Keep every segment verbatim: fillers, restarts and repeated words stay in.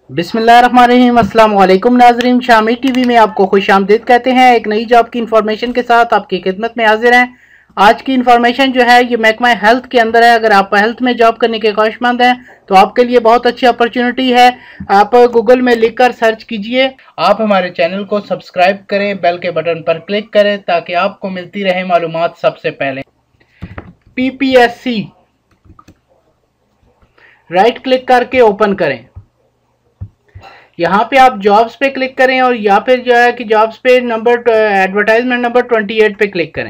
बिस्मिल्लाहिर्रहमानिर्रहीम। अस्सलाम वालेकुम नाजरीन, शामी टीवी में आपको खुश आमदीद कहते हैं। एक नई जॉब की इन्फॉर्मेशन के साथ आपकी खिदमत में हाजिर हैं। आज की इन्फॉर्मेशन जो है ये महकमा हेल्थ के अंदर है। अगर आप हेल्थ में जॉब करने के ख्वाहिशमंद हैं तो आपके लिए बहुत अच्छी अपॉर्चुनिटी है। आप गूगल में लिखकर सर्च कीजिए। आप हमारे चैनल को सब्सक्राइब करें, बेल के बटन पर क्लिक करें ताकि आपको मिलती रहे मालूमात सबसे पहले। P P S C right click करके ओपन करें। यहाँ पे आप जॉब्स पे क्लिक करें और यहाँ पे जो है कि जॉब्स पे नंबर एडवर्टाइजमेंट नंबर अट्ठाईस पे क्लिक करें।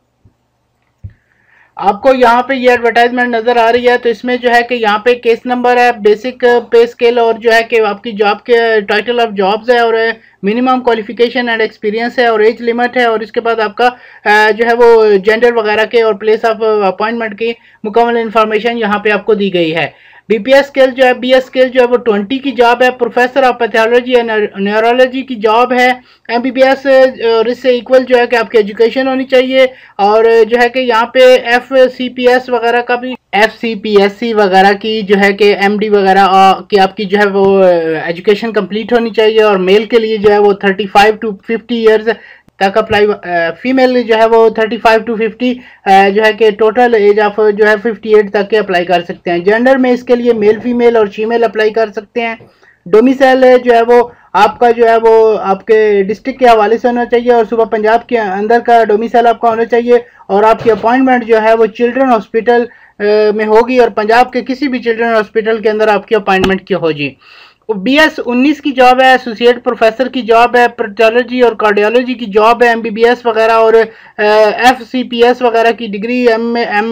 आपको यहाँ पे ये एडवर्टाइजमेंट नजर आ रही है तो इसमें जो है कि यहाँ पे केस नंबर है, बेसिक पे स्केल और जो है कि आपकी जॉब के टाइटल ऑफ जॉब्स है और मिनिमम क्वालिफिकेशन एंड एक्सपीरियंस है और एज लिमिट है और इसके बाद आपका जो है वो जेंडर वगैरह के और प्लेस ऑफ अपॉइंटमेंट की मुकम्मल इंफॉर्मेशन यहाँ पे आपको दी गई है। बीपीएस स्केल जो है बी एस स्केल जो है वो ट्वेंटी की जॉब है। Professor of pathology and neurology की जॉब है। एमबीबीएस और इससे इक्वल जो है कि आपकी एजुकेशन होनी चाहिए और जो है कि यहाँ पे एफ सी पी एस वगैरह का भी F C P S C वगैरह की जो है कि एम डी वगैरह की आपकी जो है वो एजुकेशन कंप्लीट होनी चाहिए और मेल के लिए जो है वो thirty five to fifty years तक अप्लाई। फीमेल जो है वो थर्टी फाइव टू फिफ्टी जो है कि टोटल एज ऑफ जो है फिफ्टी एट तक के अप्लाई कर सकते हैं। जेंडर में इसके लिए मेल फीमेल और फीमेल अप्लाई कर सकते हैं। डोमिसाइल जो है वो आपका जो है वो आपके डिस्ट्रिक्ट के हवाले से होना चाहिए और सुबह पंजाब के अंदर का डोमिसाइल आपका होना चाहिए और आपकी अपॉइंटमेंट जो है वो चिल्ड्रन हॉस्पिटल में होगी और पंजाब के किसी भी चिल्ड्रन हॉस्पिटल के अंदर आपकी अपॉइंटमेंट की होगी। बी एस उन्नीस की जॉब है। एसोसिएट प्रोफेसर की जॉब है। पैथोलॉजी और कार्डियोलॉजी की जॉब है। एमबीबीएस वगैरह और एफ सी पी एस वगैरह की degree, M M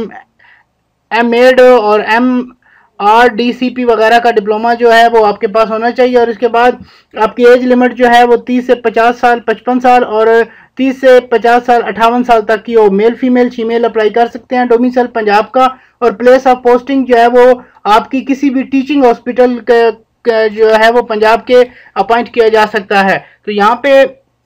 M Ed और M R D C P वगैरह का डिप्लोमा जो है वो आपके पास होना चाहिए और इसके बाद आपकी एज लिमिट जो है वो तीस से पचास साल, पचपन साल और तीस से पचास साल, अट्ठावन साल तक की हो। मेल फीमेल फीमेल अप्लाई कर सकते हैं। डोमिसाइल पंजाब का और प्लेस ऑफ पोस्टिंग जो है वो आपकी किसी भी टीचिंग हॉस्पिटल के जो है वो पंजाब के अपॉइंट किया जा सकता है। तो यहाँ पे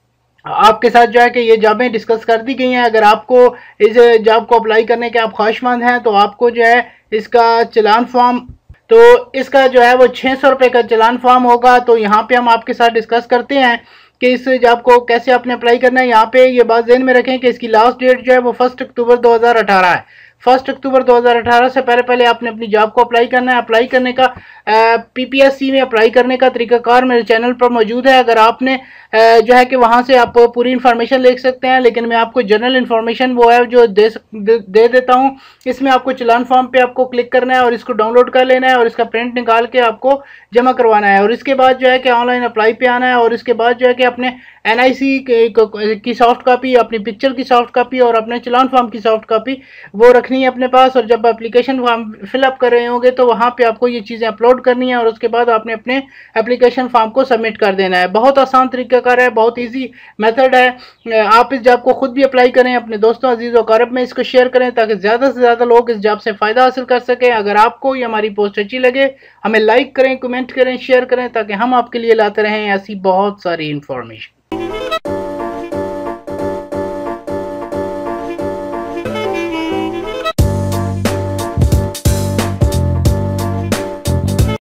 आपके साथ जो है कि ये जॉबें डिस्कस कर दी गई हैं। अगर आपको इस जॉब को अप्लाई करने के आप ख्वाहिशमंद हैं तो आपको जो है इसका चलान फॉर्म तो इसका जो है वो छः सौ रुपये का चलान फॉर्म होगा। तो यहाँ पे हम आपके साथ डिस्कस करते हैं कि इस जॉब को कैसे आपने अप्लाई करना है। यहाँ पे ये बात ध्यान में रखें कि इसकी लास्ट डेट जो है वो फर्स्ट अक्टूबर दो हज़ार अठारह है। फर्स्ट अक्टूबर दो हज़ार अठारह से पहले पहले आपने अपनी जॉब को अप्लाई करना है। अप्लाई करने का पीपीएससी में अप्लाई करने का तरीकाकार मेरे चैनल पर मौजूद है। अगर आपने आ, जो है कि वहां से आप पूरी इन्फॉर्मेशन ले सकते हैं, लेकिन मैं आपको जनरल इन्फॉर्मेशन वो है जो दे दे, दे देता हूं। इसमें आपको चलान फॉर्म पे आपको क्लिक करना है और इसको डाउनलोड कर लेना है और इसका प्रिंट निकाल के आपको जमा करवाना है और इसके बाद जो है कि ऑनलाइन अप्लाई पे आना है और इसके बाद जो है कि अपने एन आई सी की सॉफ्ट कॉपी, अपनी पिक्चर की सॉफ्ट कॉपी और अपने चलान फॉर्म की सॉफ्ट कॉपी वो रखनी है अपने पास। और जब एप्लीकेशन फॉर्म फिलअप कर रहे होंगे तो वहाँ पे आपको ये चीज़ें अपलोड करनी है और उसके बाद आपने अपने एप्लीकेशन फॉर्म को सबमिट कर देना है। बहुत आसान तरीकाकार है, बहुत ईजी मेथड है। आप इस जॉब को खुद भी अप्लाई करें, अपने दोस्तों अजीज़ और कारब में इसको शेयर करें ताकि ज़्यादा से ज़्यादा लोग इस जॉब से फ़ायदा हासिल कर सकें। अगर आपको ये हमारी पोस्ट अच्छी लगे हमें लाइक करें, कमेंट करें, शेयर करें ताकि हम आपके लिए लाते रहें ऐसी बहुत सारी इन्फॉर्मेशन।